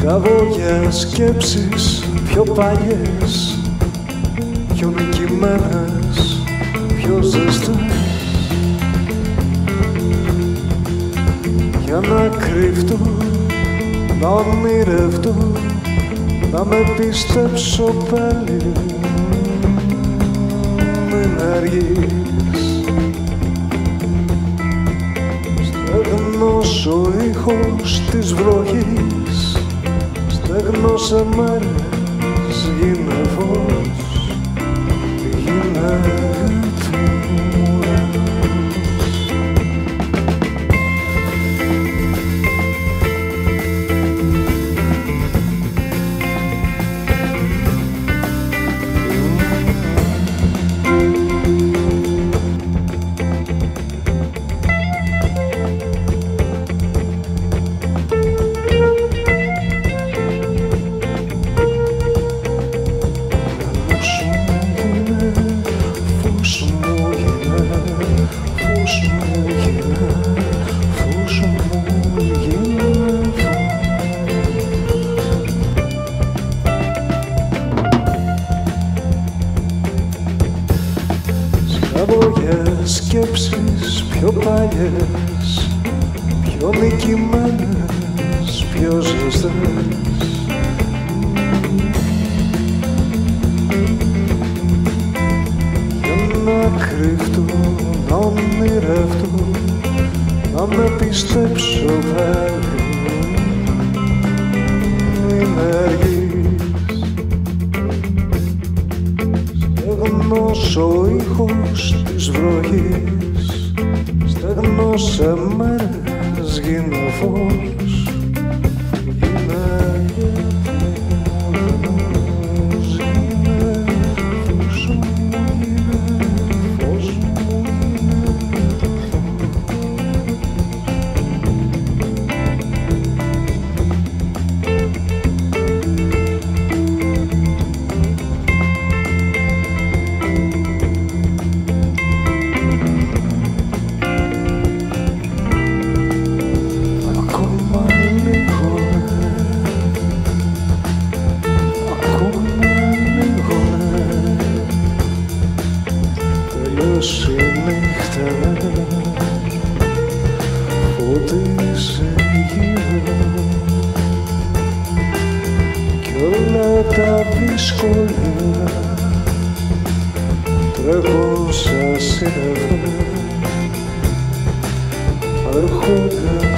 Σκάβω για σκέψεις πιο παλιές, πιο νικημένες, πιο ζεστές, για να κρύφτω, να ονειρευτώ, να με πιστέψω πάλι. Μην αργείς, στεγνός ο ήχος της βροχής, στεγνώσε μέρες, γίνε φως, γίνε Σκάβω για σκέψεις πιο παλιές, πιο νικημένες, πιο ζεστές, για να κρύφτω, να ονειρευτώ, να με πιστέψω πάλι. Μην αργείς, στεγνός ο ήχος της βροχής, στεγνώσε μέρες, γίνε φως, γίνε γετός, γίνε φως μου, γίνε φως μου, τελειώσει η νύχτα, φωτίζει γύρω κι όλα τα δύσκολα τρέχουν σαν σύννεφα, έρχονται